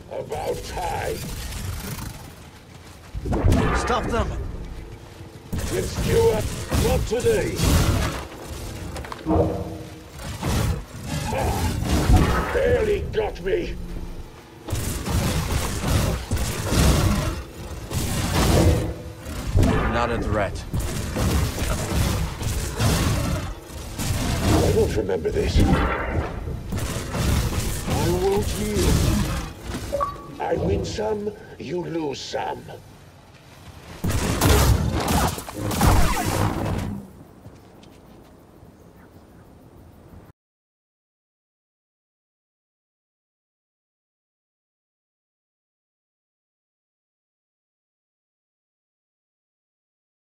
About time. Stop them! It's Stuart. Not today. Barely got me. Not a threat. I don't remember this. I won't yield. I win some, you lose some.